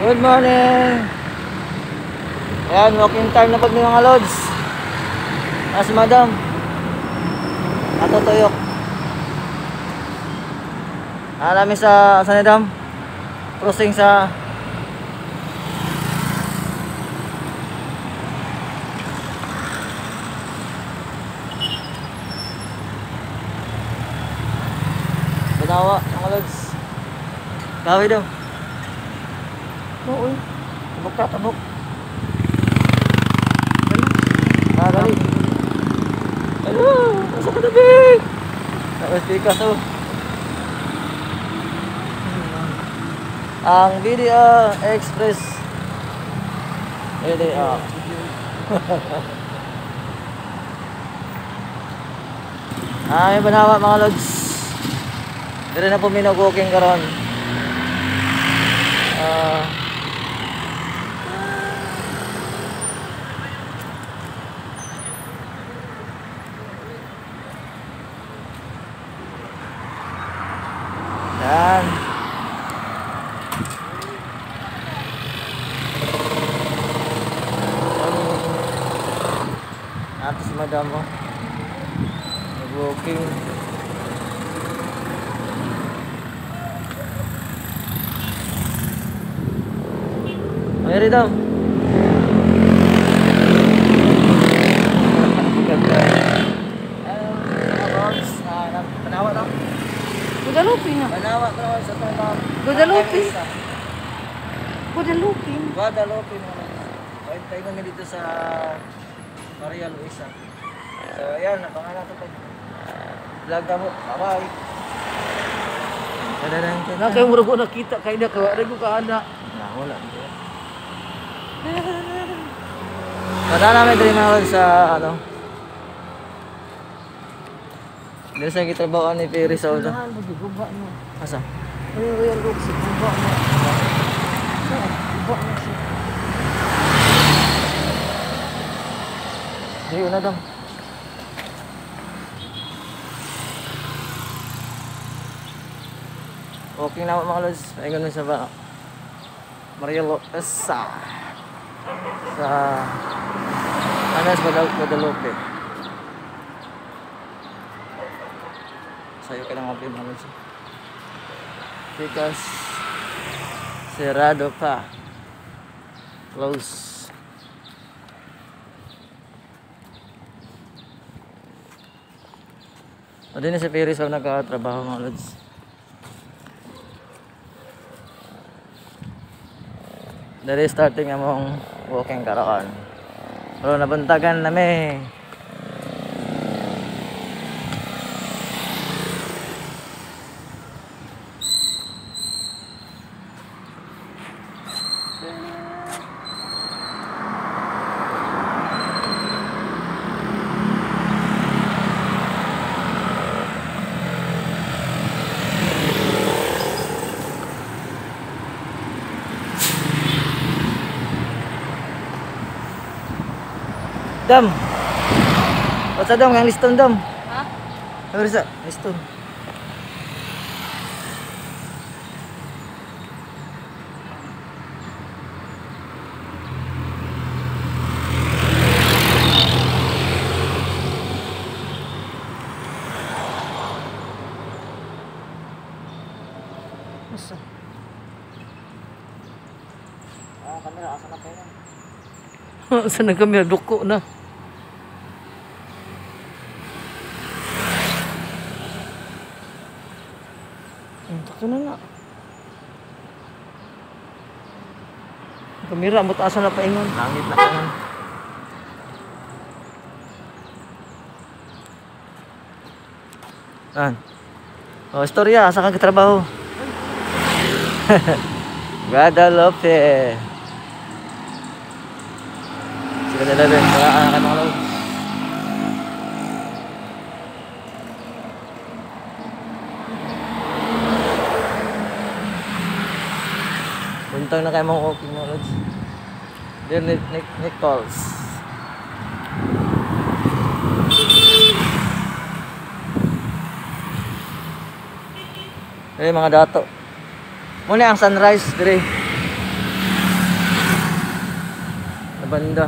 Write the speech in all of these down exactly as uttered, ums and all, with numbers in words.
Good morning. Ayan, walking time na pag mga lods. As madam natutuyok. Alami sa sa madam crossing sa Banawa mga lods. Gawi daw. Oo. Tabok ka, tabok. Nakakali. Ano? Nasa katabi. Naka-speakers oh. Ang B D A Express. B D A. Ah, may Banawa mga lods. Dire na po minag-walking karon. Ah, yan. Atas madam mo. Nag-walking. Meri daw. Banawa daw. Guadalupe nga. Banawa daw sa tong Guadalupe. Guadalupe. Guadalupe mo. Ay tayo na dito sa Maria Luisa. So ayan, napangalan ko to. Vlog ka mo. Bye-bye. Na kay murag ko nakita kay na ka ko ka ana. Na wala. Wala namin diri mga sa ano. Dili sa gitrabaho ni Perry sa ulo. Guba mo. Asa? Ay royal look si guba mo. Guba mo siya. Di una daw. Okay na mga lods. Ay ganun sa ba? Maria Luisa. Sa Anas Guadalupe. Sayo ka lang mga mga lods. Because Cerrado pa. Close. O din na si Perry sa nagkatrabaho mga lods. Dari starting among walking karon. Pero nabuntagan nami. Dam. What's sa dam? Yang liston dam. Ha? Ano sa liston? Asa? Ah, kamera asa na kayo? Sa na kami duko na. Ito na nga. Kamera mo taas na paingon. Langit na kanan. An. Oh, istorya asa ka trabaho? Guadalupe. Sige na lang, wala ka mga lods. Puntang na kayo mga walking mga lods. Dear Nick, Nick, Nichols. Eh mga dato. Muna ang sunrise dire. banda.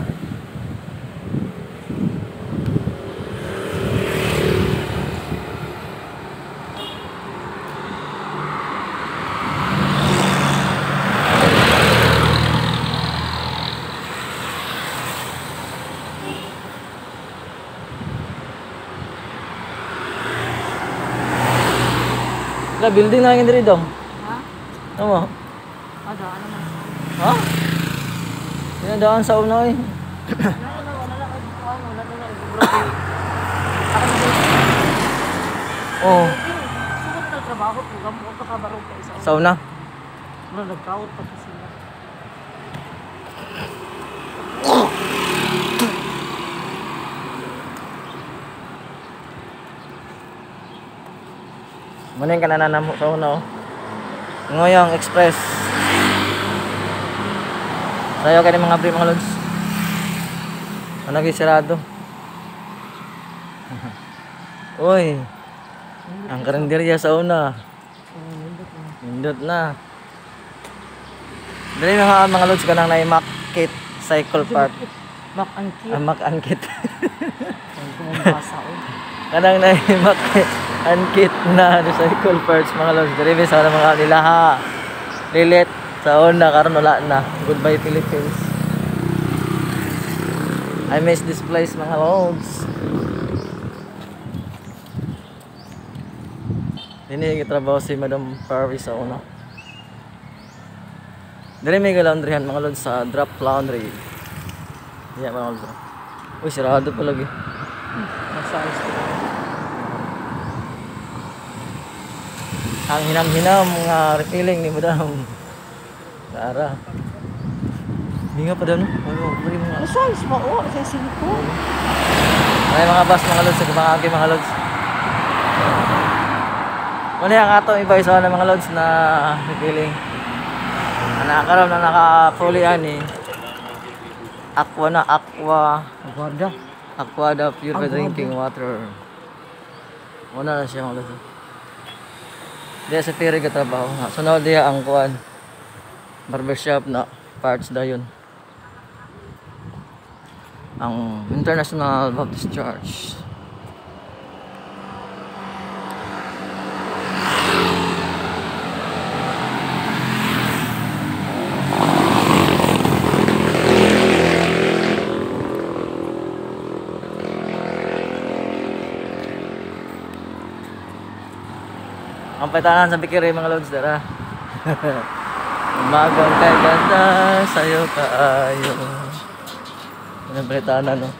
Lah building na lang diri dong. Ha? Tama. Ada, ano man. Ha? Pinadaan sa una eh. Wala na, wala na, wala na, wala na, grabe. Ako na Oh, sugod na trabaho ko, gamo ko kabaro pa isa. sa una. Wala nagkawot pa kasi sila. Maning ka nananamo sa una oh. Ngoyong Express. Sayo ka ni mga pre mga lods. Ano gisirado? Uy. Ang karinderya sa una. Nindot na. Dali mga mga lods ka nang na-Mac kit cycle part. Mak ang cute. Ah, Mac and kit. Ang kumabasa o. Kanang na-Mac and kit na recycle parts mga lods. Dali sa mga nilaha. Lilit sa una karon wala na. Goodbye Philippines. I miss this place mga lods. Dini gitrabaho si Madam Paris sa una. Dili may laundryhan mga lods sa Drop Laundry. Diya mga lods. Uy, sirado pa lagi. Nasa ayos ko. Ang hinam-hinam nga refilling ni Madam Sara. Hindi nga pa daw no? Ano, bari mga. Nasa ayos pa o, sa silikon. May mga bus mga lods sa Kabangagi mga lods. Muna yung ato iba isa na mga lods na refilling. Nakakaroon na naka-fully ani. Aqua na aqua. Agwada. Aqua da pure Aguada. drinking water. Wala na siya mga lods. Diya sa Piri ka trabaho nga. Sunod diya ang kuan. Barbershop na parts dayon. Ang International Baptist Church. Ang petanan sa Bikiri mga lods dara. Umagang kay ganda sayo kaayo. Ang petanan no.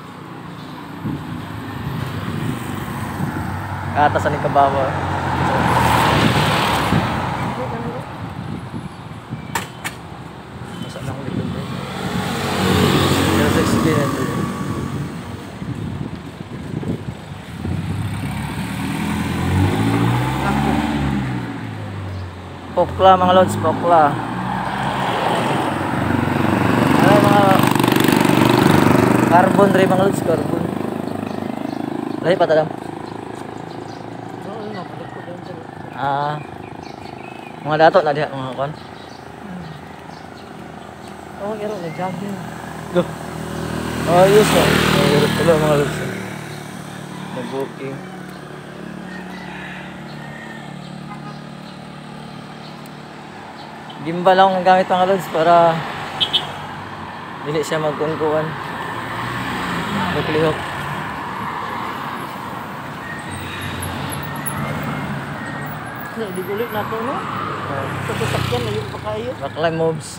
Kata sa ni kabawa. Masa nang likod eh. Pero sa experience. Pokla mga lods, pokla. Ano mga carbon rin mga lods, carbon. Lahi pa tadam. Oo, napalit ko din sila. Ah. Mga dato na diha mga kon. Oo, iro, nag-jogging. Go. Oh, yes no. Hello mga lods. Nag-booking. Gimbal lang ang gamit mga lods para dili siya magkungkuan. Naglihok. Di gulit na to, no? Sa sasakyan, layo pa kayo. Baklay moves.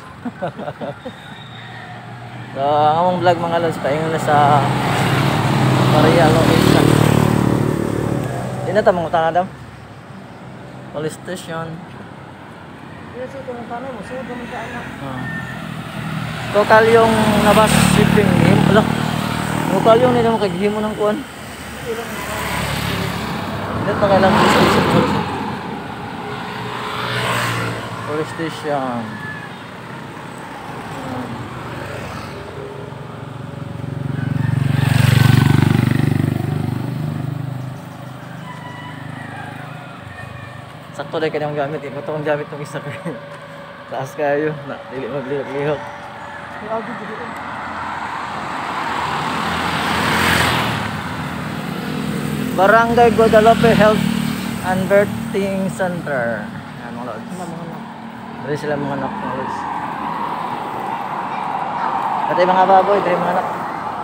So, ang among vlog mga lods, paingon na sa Maria location. Di na ta mga Adam. Police station. Kaya sa itong tanay mo, suod naman ka anak. Ah. Total yung nabas shipping ni wala. Total yung nila mo kagihimo ng kuan. Dito pa kailang police station. Police station. Hmm. Sakto dahil kanyang gamit eh. Ito ang gamit ng isa ko. Taas kayo. Na, dili maglihok-lihok. May audio dito. Barangay Guadalupe Health and Birthing Center. Yan mga lods. Ano mga anak? Dari sila mga anak mga lods. Pati mga baboy, dari mga anak.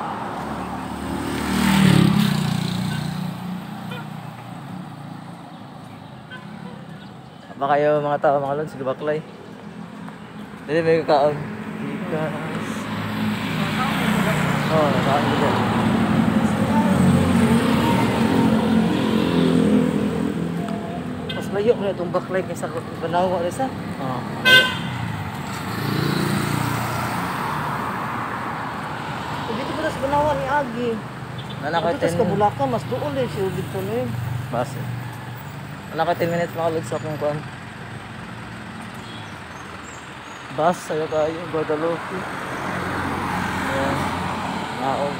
Apa kayo mga tao mga lods, gibaklay. Dili may kaon. Bigas. Oh, nakaon dito. Mas layo mo na itong baklay kaysa Banawa rin sa. Oh. Dito pa sa Banawa ni Agi. Nana ko Dito sa ten. Kabulakan, mas doon din siya dito na yun. Base. Nana ko ten minutes mga lods sa akong kuan. Bus sayo kayo Guadalupe. Ayan. Naog.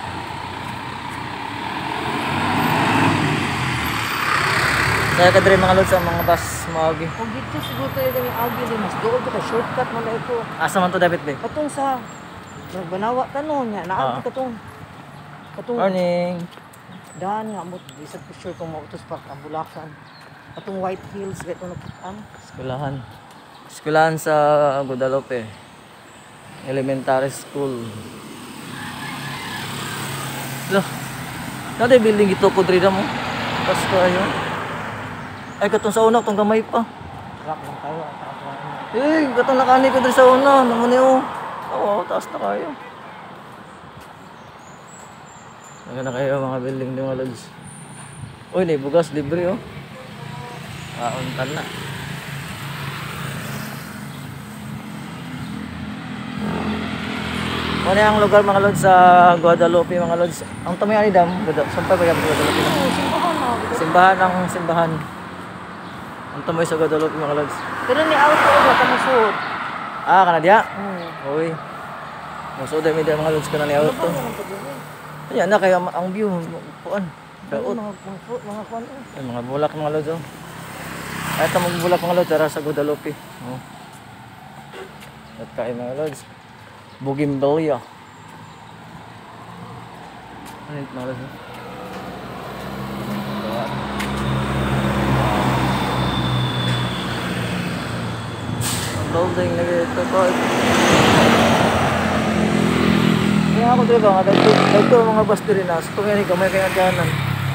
Saya ka diri mga lods sa mga bus maagi. Kung dito siguro tayo ni Agi din, mas doon ka shortcut mo na ito. Asa man to David be? Katong sa Banawa tanong niya, naagi Ah. katong katong Morning. daan nga mo, isang ko sure kung mautos pa ang Bulacan. Katong White Hills, gato nakitaan. Eskwelahan. Eskwelahan sa Guadalupe. Elementary School. Loh. Nade building ito ko diri mo. Pas ko ayo. Ay katong sa una tong gamay pa. Rock lang tayo at ako. Eh, katong nakani ko diri sa una, naman niyo. Oo, taas na kayo. Naga na kayo mga building ni mga lods. Uy, may bugas libre oh. Kauntan na. Ano ang lugar mga lods sa Guadalupe mga lods? Ang tamayan ni Dam, sampay pa yung Guadalupe. Oo, simbahan na. Simbahan ng simbahan. Ang tamoy sa Guadalupe mga lods. Pero ni auto wala ka masuot. Ah, kana diya? Hmm. Uy. Masud mi dia mga lods kana ni Ano auto. ba naman pag yun? Ayan na kay ang, ang view kuan. Ano Daot. mga mga fruit, mga kwan. eh. Ay, mga bulak mga lods oh. Ay, ito mga bulak mga lods tara sa Guadalupe. Oh. At kay mga lods. Bougainvillea. Ano yung mga lods? oh? Ayan. Ang building na ito ko. Kaya ako dito ba, dito, dito mga bus diri na, so kaya ni kamay kaya ganan.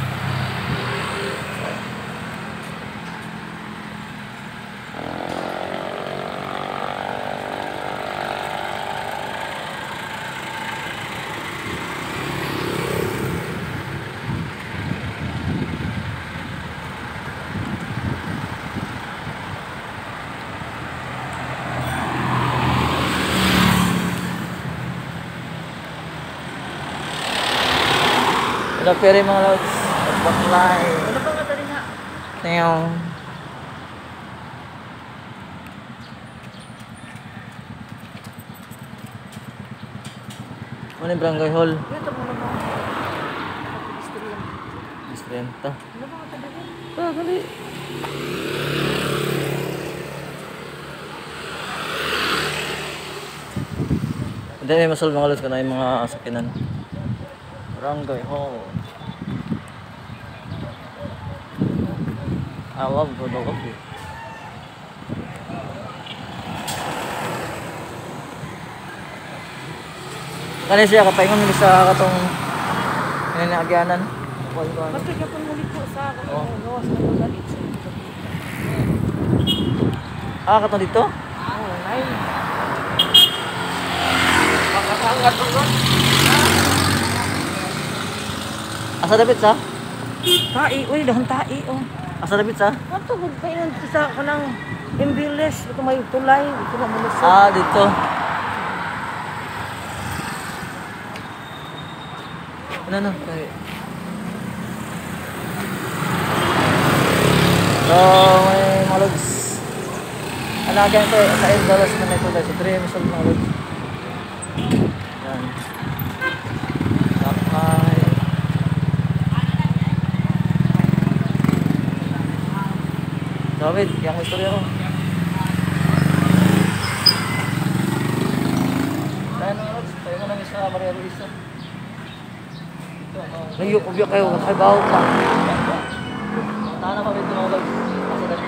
Wala pere mga lods. Baklay. Ano ba nga tali nga? Tiyong. Ano yung barangay hall? Ito mo naman. Istorya. Distrenta. Ano ba nga tali nga? Ah, gali. Hindi may masal mga lods ka na yung mga sakinan. Barangay hall. I love Guadalupe. Kani siya kapaingon ni sa katong ini na agyanan. Kuan kuan. Ba't ka po muli po sa Oh. gawa sa mga galit? Ah, katong dito? Oo, nine. Makakangat po ba? Asa David sa? Tai, uy, dahon tai, oh. Asa David sa? Ato, good pa yun sa kanang imbiles. Ito may tulay. Ito na mulusot. Ah, dito. Ano no? Kaya. So, may mga lods. Ano again ko, sa eight dollars na may tulay. So, three emisol mga lods. Yan. Sakay. David, yang istorya ko. Tayo na lods. Tayo mo lang isa Maria Luisa. Ito, ano. Layo ko biya kayo, kay bawo pa. Tana pa dito mga lods. Asa dali.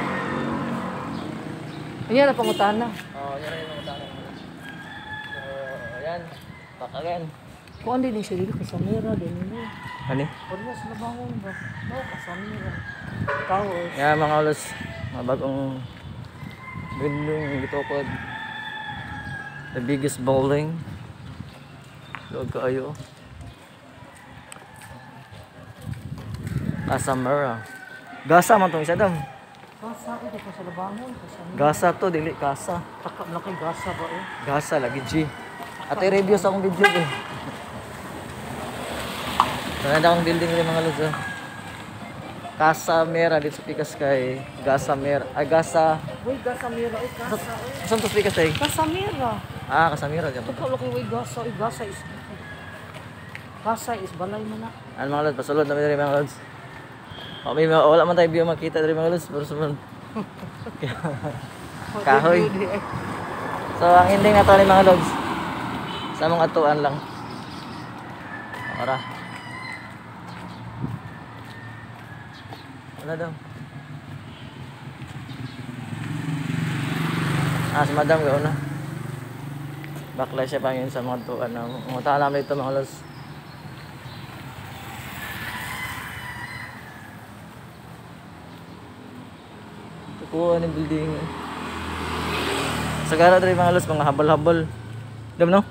Kanya na pangutana. Oh, yan rin yung tana. So, ayan. Back again. Kung ano din siya dito, kasamira din mo. Ano? Parehas na bangon ba? Oh, kasamira. Towers. Yan mga lods. Mga bagong building dito po. The biggest building. Log kayo. Casamara. Gasa man tong isa dam. Gasa, ito pa sa labangon. Kasamira. Gasa to, dili kasa. Takap na kay gasa ba eh? Gasa lagi G. At i-review sa akong video eh. Maganda akong building rin mga lods. Casamara dito sa Pikas kay Gasamera. Ay Gasa. Uy, gasamira. Uy, gasa. Uy. Saan to sa Pikas ay? Kasamira. Ah, Casamara dyan. Ito laki uy, gasa. Uy, gasa is... Gasa is balay mo na. Ano mga lods, pasulod namin rin mga lods. O, may mga, wala man tayo view makita rin mga lods. Pero sumunod. Kahoy. So, ang ending na to ni mga lods. Sa mga atuan lang. Ora. Wala daw. Ah, si madam gawin na. Backlash siya pa yun sa mga atuan na. Mga namin ito mga lods. Tukuha ng building. Sagara rin mga lods, mga habal-habal. Dam no?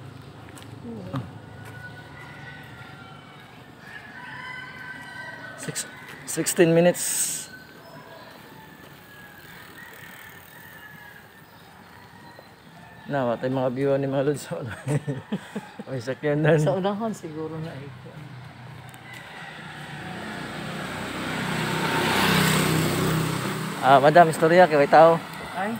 Six, sixteen minutes. Na, what ay mga view ni mga lods. May sakyan na. Sa unahan siguro na ito. Ah, madam, istorya kay may tao. Ay,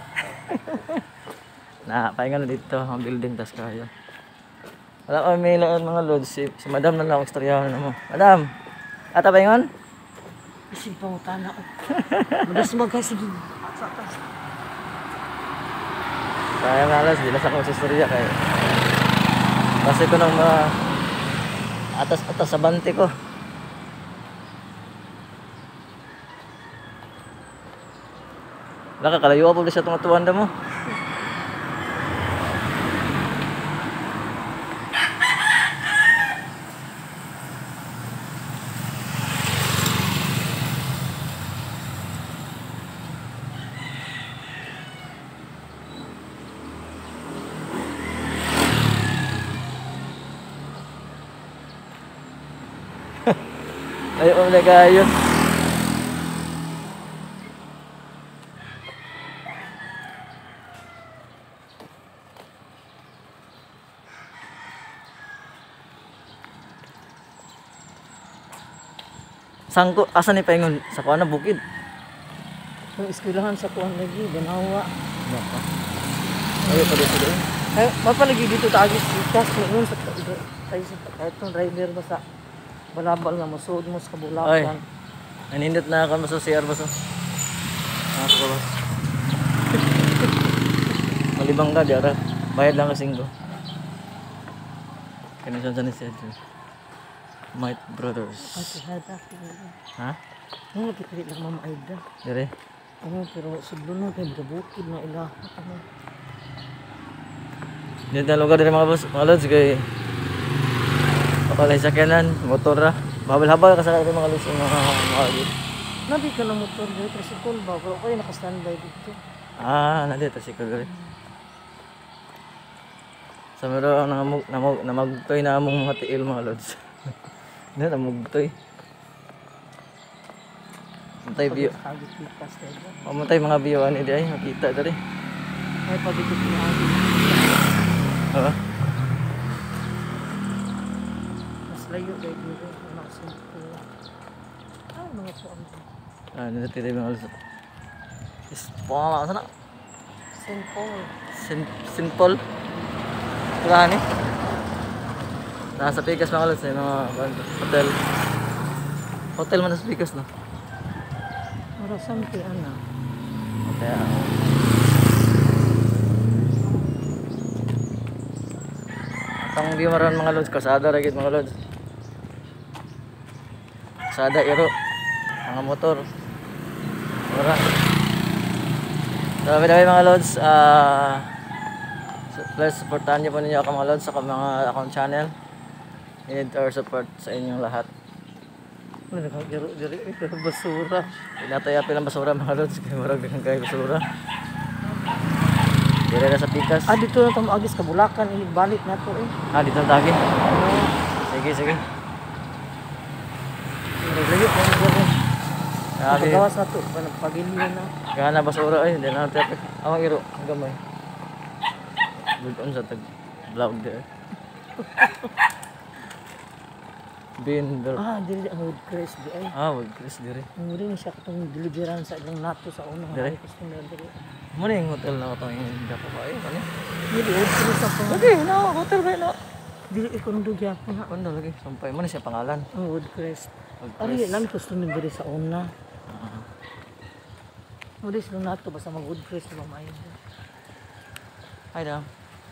Na, pahinga na dito ang building tas kaya. Wala kami may ilaan mga lods. Si, si madam na lang istoryahan na mo. Madam, ata pahingon? isig pangutana ko. Madas magkay sige. Sa atas. Kaya nga alas, di na sa kong istorya kay. Kasi ko nang mga atas-atas sa bante ko. Wala ka, kalayo po sa tungatuan mo. Ayaw ko na kayo. Sangko, asa ni paingon? Sa kuha na bukid. Kung eskwelahan sa kuan lagi, ganawa. Baka. Ayaw pa dito doon. Ay, mapalagi dito tayo sa noon sa tayo sa kahit tong driver ba sa balabal nga musud mo sa Ay. kabulakan. Nanindot na ako sa C R ba so? Ah, ko ba? Malibang ka diara. Bayad lang kasing ko. Kanisan sa ni Sir. Might Ay, Brothers. hada. Ha? Ano kipili lang mama Aida. Dire. Ano pero sudlo na kay bukid na ila. Ano? Dito na lugar din mga boss, mga lods kay pakalay sakyanan, motor ra. Habal-habal ka sa mga lods mga mga lods. Nabi ka na motor dito tricycle ba? Pero kayo naka-standby dito. Ah, na dito si Kagari. Sa meron ang namug namug namagtoy na among mga tiil mga lods. Na namugtoy. Mantay view. Agit pikas tayo. Pamantay mga view ani di ay makita diri. Ay pabikot ni Agi. Oo. Mas layo dahil dito. Anak simple. Ay, mga po ang Ah, dito tiri mga lods. Is pala sana. Saint Paul. Sin simple. Kaya ni. Nasa Pikas mga lods, eh, mga hotel. Hotel man sa Pikas no. Mara sampi ana. Kaya Atang view maron mga lods, kasada ra gid mga lods. kalsada, iro. Mga motor. Ora. So, by the way mga lods, ah, so, please supportahan niyo po ninyo ako mga lods sa mga akong channel. I need our support sa inyong lahat. Ano nakagiro diri ito basura. Pinatay apil ang basura mga lods, kaya marag dengan kayo basura. Dire na sa pikas. Ah dito na tamo agis ka Bulacan, ibalik na to eh. Ah, dito ang tagi. Sige, sige. Layo ko na diri. Grabe. Pagawas na to, pagilyo na. Kaya na basura ay, hindi na natin. Awang iro, ang gamay. Bulton sa tag vlog there. Binder. Ah, dili ang wood crest di ay. Ah, wag Chris dire. Muri ni siya katong deliveran sa ilang nato sa unang Dire? hari customer diri. Muna yung hotel na ito yung hindi ako kayo. Ano? Dili wood crest ako. Okay, na hotel ba na? Dili ko nung dugya ko na. Ano lagi? Sampay mo na siya pangalan. Ang wood crest. Wag Ari Chris. lang customer diri sa una. Ah. Muri sila nato basta mag wood crest ba maayo. Hi daw.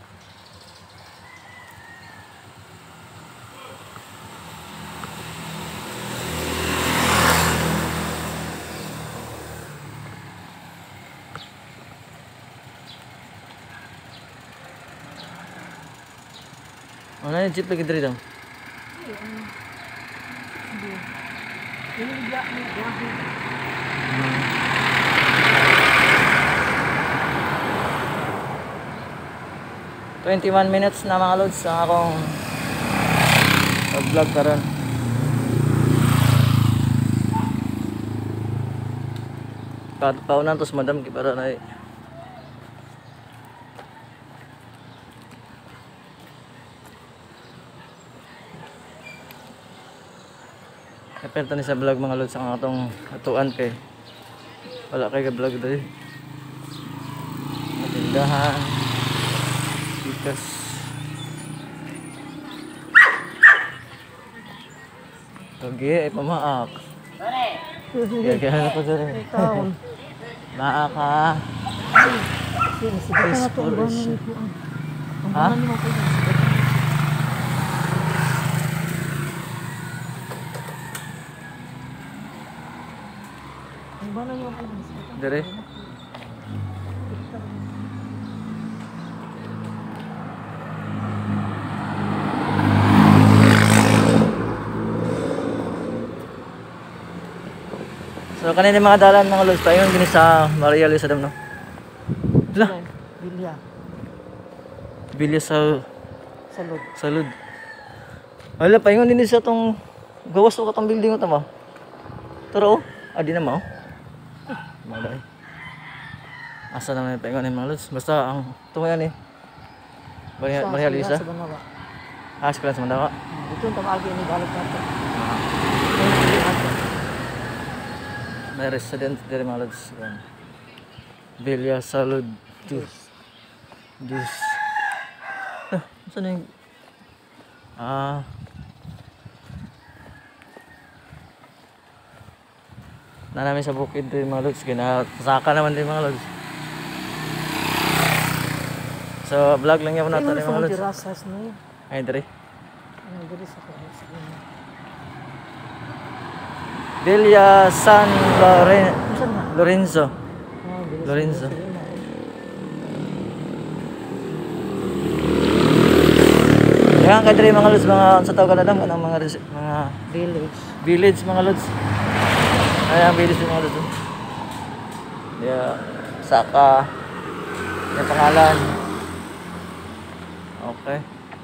Ano yung jeep lagi diri daw? Dili biya ni biyahe. twenty-one minutes na mga lods ang akong vlog karon. Paunan tos madam kay para na Kapenta ni sa vlog mga lods ang atong atuan kay wala kay ka vlog dali. Matindahan. Bikas. Kage ay pamaak. Kaya kaya na po dali. Taon. Maak ka. Sino si Bata na to ang banan nito. Ang Ha? banan mo ko. Ang banan mo ko. Dire. So kanina mga dalan mga lods tayo yung ginis sa Maria Luisa Dam no. Lah, Bilya. bilya sa Salud. salud. Wala pa yung din sa tong gawas ko katong building mo tama. Turo, adi na mo. Malay. Asa naman yung paingon ni mga lods. Basta ang tumayan eh. Maria, Sa- Maria sa- Luisa. Sa Banawa. Ah, sa sa Mandawa. Dito ang tamagi ni balik nato. May resident dire mga lods. Yan. Bilya Salud dos. Dos. Ah, saan yung... Ah. Na namin sa bukid din mga lods. Ginasaka naman din mga lods. So, vlog lang yan po natin Ay, mga mga lods. dirasas na yun. Ay, dire. Ang diri sa kanya. Sige na. Bilya San Loren Saan na? Lorenzo. Ah, diri sa- Lorenzo. sige na. Yan ka dire mga lods, mga sa tawag na lang kanang mga resi- mga Village. village mga lods. Ay, ang village mga lods. Yeah, Saka. Yung pangalan. Okay.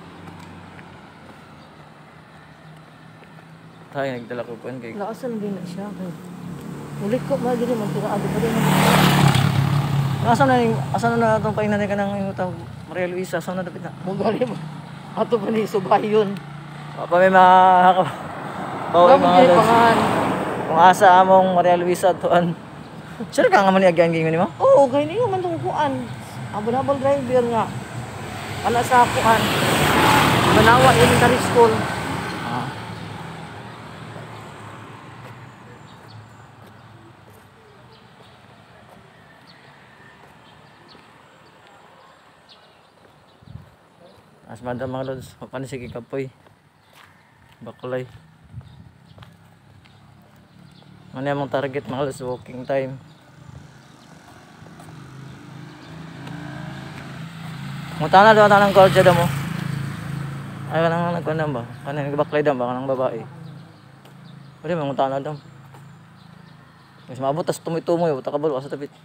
Tayo nagdala ko po kay. Laasan din na siya. Kay. Ulit ko mga gini man tira ado pa rin. Asan na ning asan na itong painanay ka ng utang Maria Luisa, asan na dapat na? Mo gali mo. Ato pa ni subayon. Pa may mga bawa Kamo mga kay lods. pangan. Kung asa among Maria Luisa tuan. Sure ka nga man ni agyan mo? Oo, kay niyo man tong kuan. Abol-abol driver nga. Wala sa kuan. Banawa elementary school. Ah. As madam mga lods, papanisig ikapoy. Bakulay. Ano yung target mga lods, walking time. Munta na doon ng coach dyan mo. Ay, kanang nagkandam ba? Kanang nagbaklay dam ba? Kanang babae. Pwede mangunta na dam. Mas maabot, tas tumoy-tumoy. Buta kabalo ka sa tapit.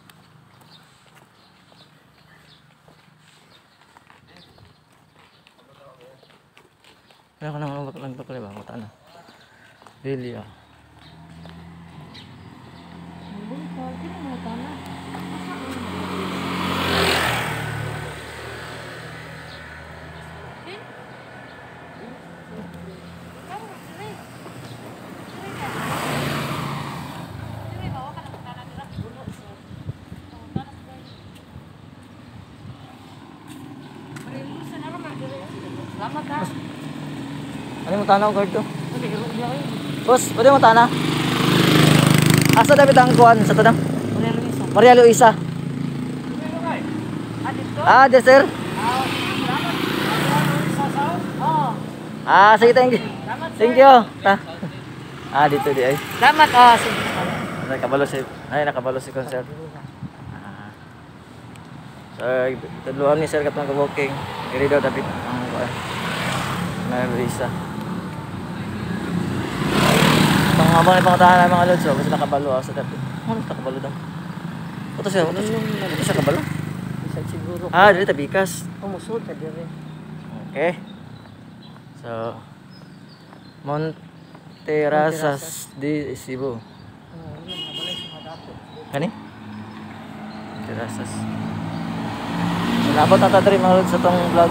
Kaya kanang nagbaklay ba? Munta na. Really ah. Salamat ha. Ano mo tanaw guard to? Boss, pwede mo tana? Asa dapat ang kuhan sa tanang? Maria Luisa. Ah, yes sir. Ah, sige, thank you. Thank you. Ta. Ah, dito di ay. Salamat ah. Sige. Nakabalo si ay nakabalo si concert. Ah. So, tudluan ni sir katong walking. Diri daw dapat ang kuhan. Maria Luisa. Pangabang ni pangatahan ng mga lods, so basta nakabalo ako sa dapat. Ano nakabalo daw? Ito siya, ito siya kabalo. Isa siguro. Ah, dito tabikas. Umusod ta dire. Okay. So, Monterasas di Cebu. Oh, yun nabalay sa mga dato. Kani? Monterasas. So, nabot na tatari mga lods sa tong vlog.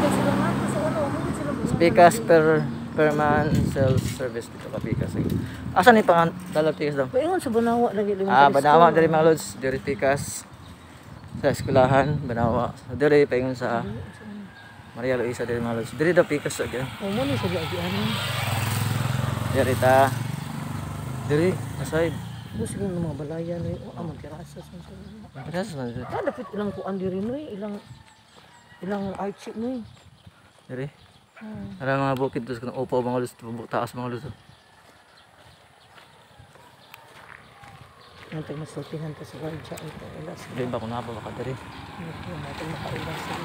Pikas per per man sales service dito ka Pikas. Asan ni pang dalatigas daw? Paingon sa Banawa lagi limang. Ah, Banawa diri mga lods, diri Pikas. Sa eskwelahan, Banawa. So, diri paingon sa Maria Luisa diri mga lods. Diri daw Pikas sa gyud. Oh, mo ni sa diyan. Diri ta. Diri aside. Gusto ng mga balayan ni o amang terasas man sa. Yes, man. Ah, dapat ilang kuan diri no, ilang ilang archie no. Diri. Hmm. Ara mga bukid dos kanang upo mga lods, taas mga lods. Nantay masultihan ta sa gardya ito ilas. Diri ba kuno ba ka diri? Ito natin makailas sa.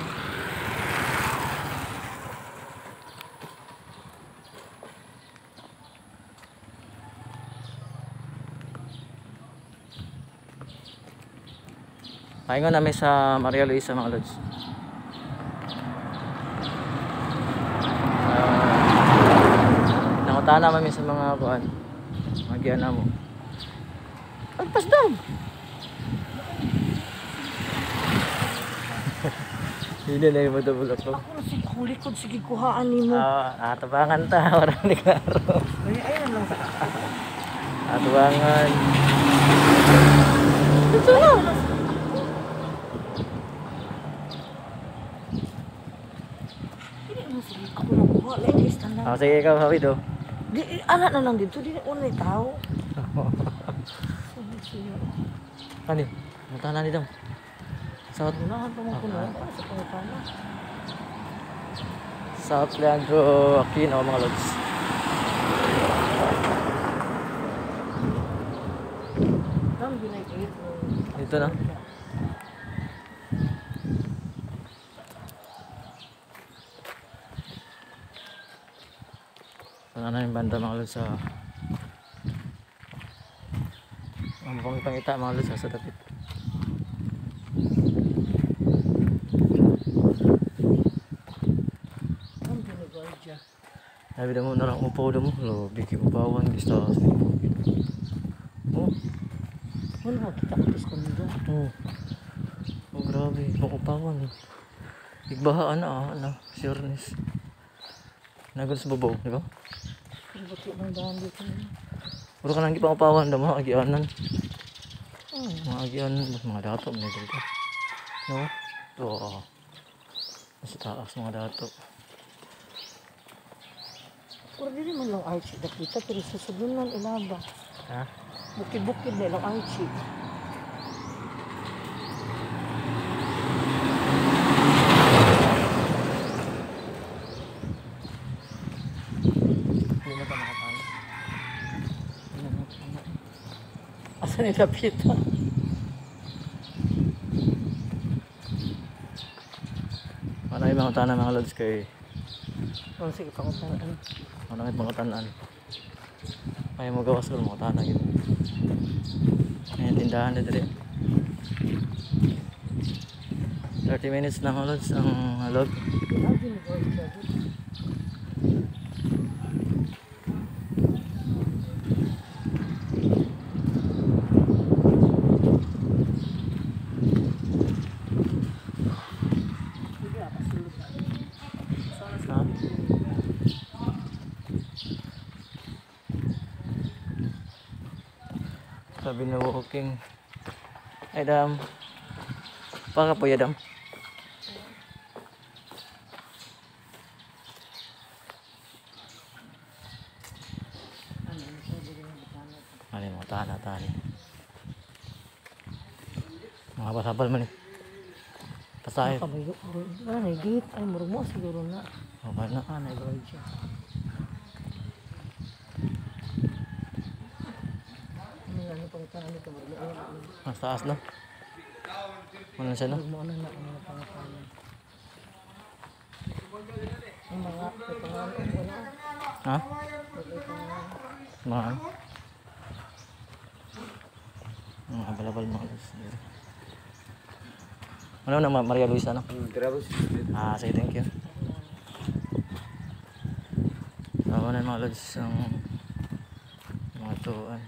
Paingon namin sa Maria Luisa mga lods. Uh, Nakutana namin sa mga kuan. Magian na mo. Agpas daw. Hindi na yung madabulak ko. Ako na sige akong likod sige kuhaan nimo. Ah, atabangan ta. Warang di klaro. Ay ayun lang sa. Atabangan. Ito na. Hindi mo sige ako na kuha ladies tanang. Ah, sige ikaw hawi do. Di anak na lang dito di na unay tao. Kani? Mutana ni dam. South Unahan pa mo kuno para sa pangutana. South Leandro Aquino mga lods. Dam ginay kayit. Dito na. Ano na yung banda mga lods sa ang mukhang pangita mga lods sa tapit. Dam ginay gardya. Sabi na mo na lang upaw na mo. Lobi ki upawan. Gusto ka sa oh. Wala kita katis ko nito. Oh. Oh grabe. Makupawan. Igbahaan na ah. Ano. Sureness. Nagod sa babaw. Di ba? Buti ng daan dito. Puro ka nang ipangupawan na mga agianan. Hmm. Mga agianan. Mga dato. Mga dato. No? Ito ah. Nasa taas mga dato. Puro dili man lang archie dakita pero sa sudunan ilaba. Ha? Bukid-bukid na lang archie. Hindi mo pa makapano. sa nilapita. Ano yung mga tanan mga lods kay Oh, sige, pakuntaan. ano yung mga tanan. Ay mo gawas ko mga tanan yun. May tindahan na dito. thirty minutes na mga lods ang halog. Ha? Sabi na walking. Ay dam. Paka po ya dam. Ano yung mga tahan tahan. Mga pasapal man eh. Pasahit. Kabayo. Ano na gate? Ay, murag mo siguro na. Okay na. Ah, nag-ride siya. Ano nga, ano pangutangan nito? Murag mo. Mas taas lang. Ano siya no? Murag mo ano na, ano na pangutangan. Ang mga, may pangalan ko na. Ha? May pangalan. Mga ano? Mga abal-abal mga lods. Ano na Ma- Maria Luisa no? Ah, sige, thank you. Tama na mga lods ang mga tuan.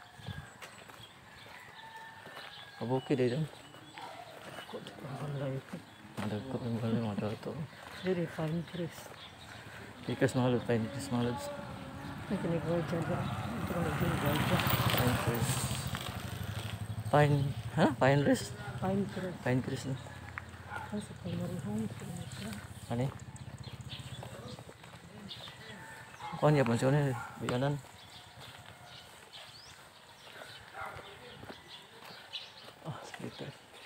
Kabukid eh doon. Ang layo ko. Madagko yung bali mga tuto. Very fine dress. Tikas mga lods, fine dress mga lods. May kinigward siya dyan. Ito ka nag-kinigward siya. Fine dress. Fine, ha? Fine dress? Fine dress. Fine dress na. Ay, sa primary home. Ano eh? Kuha niya po siya na biyanan. Ah, skater.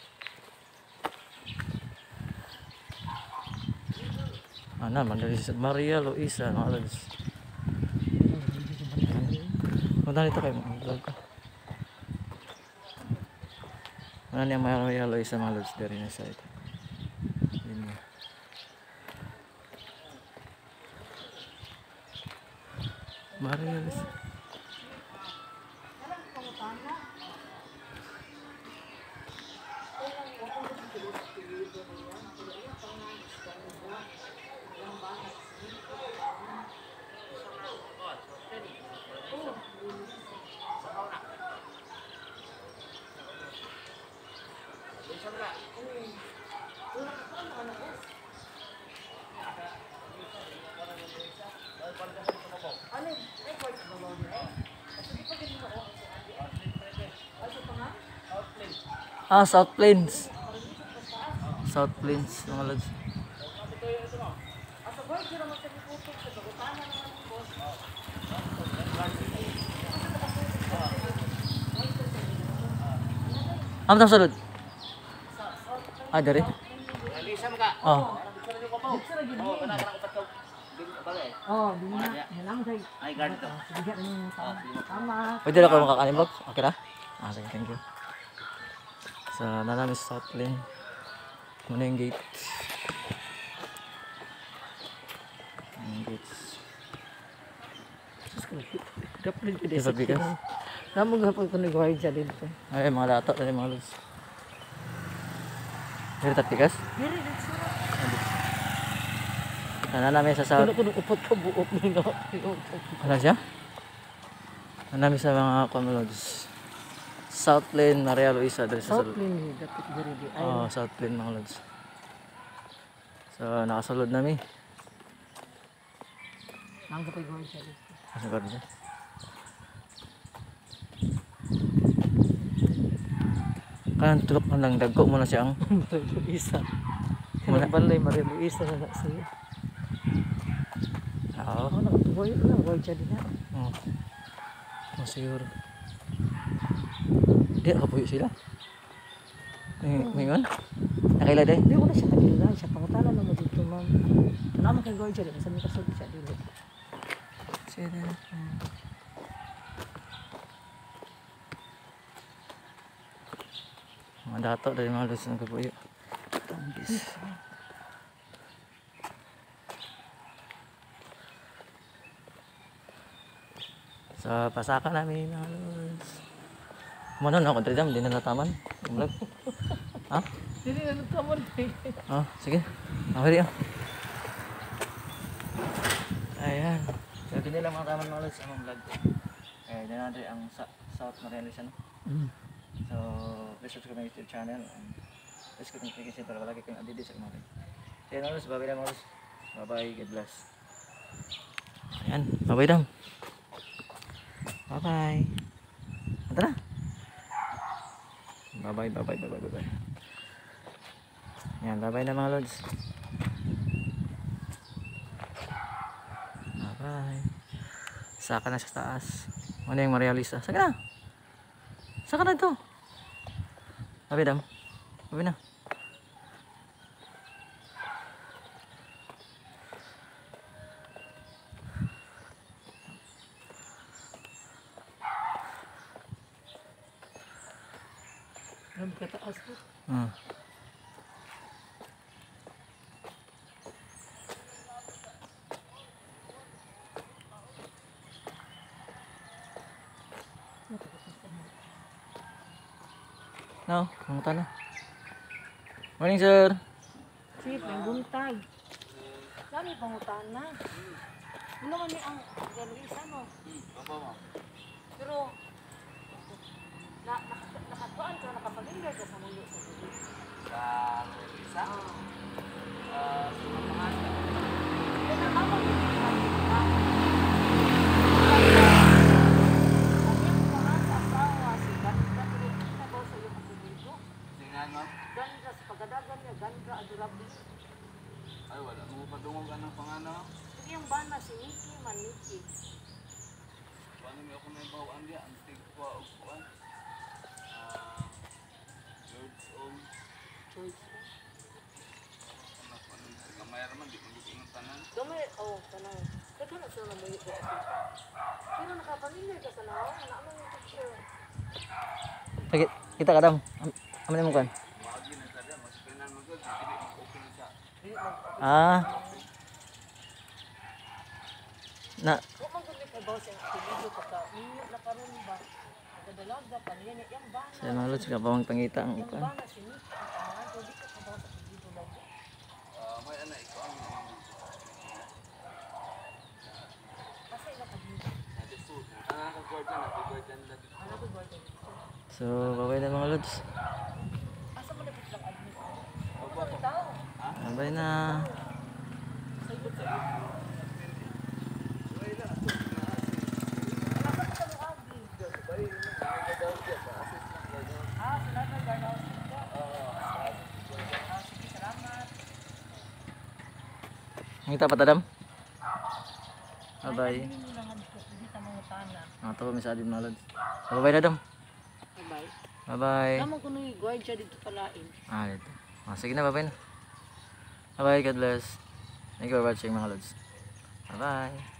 Ano, Maria Maria Luisa, mga lods. Punta dito kayo, mga vlog ko. Ano niya Maria Luisa, mga lods, dari na sa ito. Yun nga. Maria Luisa. Ah, South Plains. South Plains, mga lods. Ano tang sulod? Ah, dari? Oh. Oh, di na. Nalang kay. Ay, ganito. Sige, ano yung tama. Pwede na ako makakalimot? Okay na? Ah, sige, thank you. Sa namin sa South Plain. Muna yung gate. Yung gates. Dapat din Isa bigas. Namun gapon ko nag-ride siya dito. Ay, mga lato na mga lods. Dari tatikas? Diri, dito. Ano namin sa South... Kuno kuno upot ka buok mo na. Ano siya? Ano namin sa mga comloads. South Plain, Maria Luisa. Dari sa South Lane, dapat diri di. Ay, Oh, South Plain mga lods. So, nakasulod namin. nang kapay go siya dito. Kasi ba siya? Kanang tulok na lang, dagko mo na siya ang... Maria Luisa. Muna. Kanang balay Maria Luisa na na siya. Oo. Oh, nagtuloy na, go siya din na. Oh. Oh, siguro. Di, nakapuyo sila. May, may man? Nakila day? Hindi ko na siya kagilan siya. Pangutalan na mo dito, ma'am. Naman kay go siya din. Sa may kasod siya dito. Sila. Mandato dari mga lods ng kabuyo. Tanggis. Sa pasaka namin mga lods. Mano na ako tridam, di na nataman. Vlog. Ha? Dili na nagkamon. Oh, sige. Okay rin. Ayan. So, hindi lang mga taman mga lods ang vlog. Eh, dyan natin ang sa South Marialis, ano? Mm. So, please subscribe my YouTube channel. And please click notification para palagi kayong updated sa kumain. So, yun mga lods. Bye-bye lang mga lods. Bye-bye. God bless. Ayan. Bye-bye dam. Bye-bye. Ito na. Bye-bye, bye-bye, bye-bye, bye-bye. Ayan, bye-bye na mga lods. Bye-bye. Saka na sa taas. Ano yung Marialisa? Saka na. Saka na ito. Bye-bye dam. Bye-bye na. Ang kataas po. Hmm. No, pumunta na. Morning, sir. Sip, may buntag. Dami pangutan na. Ano man ni ang Galuisa, no? Pero, na, naka, nakatuan ka, nakapamilya ka sa mundo sa mundo. Sa Marisa? Ah, sa mga Kaya nakabang yung mga asawa, si Gandra, pero nabaw sa iyo pagkubildo. tingnan mo. Gandra, sa pagadagan niya, Gandra, adorable. Ay, wala mo padungog anong pangano. Pero yung bana, si Nikki, man Nikki. Paano mo ako na ibawaan diya? Ang tigwa o kuwan. Ah, Lord's Own. Choice. Ano pa nun? Kamay raman, di ko ang tanan. Gamay, oh, tanong. Teka na sila na may pero nakapamilya ka sa naon, naman yung picture. Sige, kita ka dam. Am- Aman mo kan? Magi na sa diya, mas pinan mo good, dili mag-open siya. Di mag Ah. Na, Kung mag-ulit ay bawas yung aktibido pagka ninyo na karon ba? Nagdalaga pa niya niya yung bana. sa mga lods ka pa pangita ang Yung ukan. bana si Nick, ang pangalan ko, di ka kabawas sa aktibido lagi. Ah, may ana ikaw ang Kasi nakabili. na-desuit. Ah, kag-guardian na, kag-guardian na dito. Ano ko gawin dito? So, bye-bye na mga lods. Asa mo nabit lang admit? Ano ba ang tao? Bye-bye na. Sa ibot sa ibot. Ah, salamat, guardhouse dito. Ah, sige, salamat. Ngita pa tadam. Bye-bye. Ay, hindi lang ang hindi ta mga tana. Ah, to mi sa adin mga lods. So, bye-bye na dam. Bye. Bye-bye. Naman ko nung guard siya dito palain. Ah, dito. Ah, sige na, bye-bye na. Bye-bye, God bless. Thank you for watching mga lods. Bye-bye.